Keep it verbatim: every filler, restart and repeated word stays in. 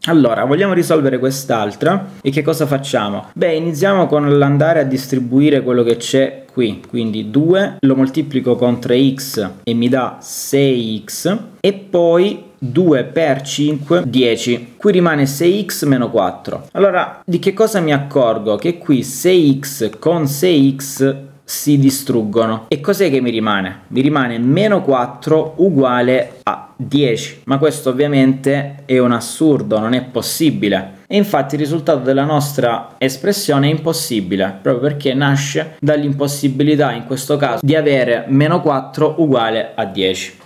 Allora, vogliamo risolvere quest'altra e che cosa facciamo? Beh, iniziamo con l'andare a distribuire quello che c'è qui, quindi due lo moltiplico con tre x e mi dà sei x e poi due per cinque, dieci. Qui rimane sei x meno quattro. Allora, di che cosa mi accorgo? Che qui sei x con sei x si distruggono. E cos'è che mi rimane? Mi rimane meno quattro uguale a dieci. Ma questo ovviamente è un assurdo, non è possibile. E infatti il risultato della nostra espressione è impossibile, proprio perché nasce dall'impossibilità in questo caso di avere meno quattro uguale a dieci.